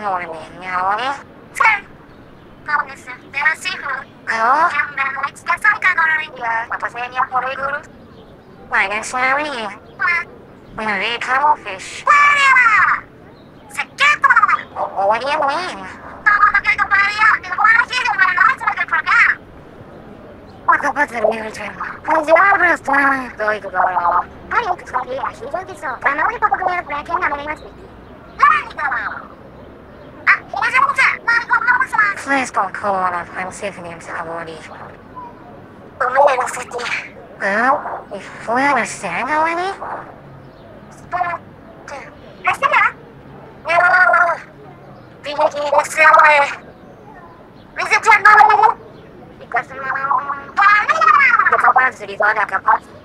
Callie? Callie, there are seafood. Oh? And let's get some coloring here. What was in your polygon? Like a salary. We need cuttlefish. What do you mean? What about the military? Because the other time going to go on. I need to tell you, I see what this is. I know you probably have a black and I'm going to Please don't call on us. I'm saving him already. Well, if we understand already? Because the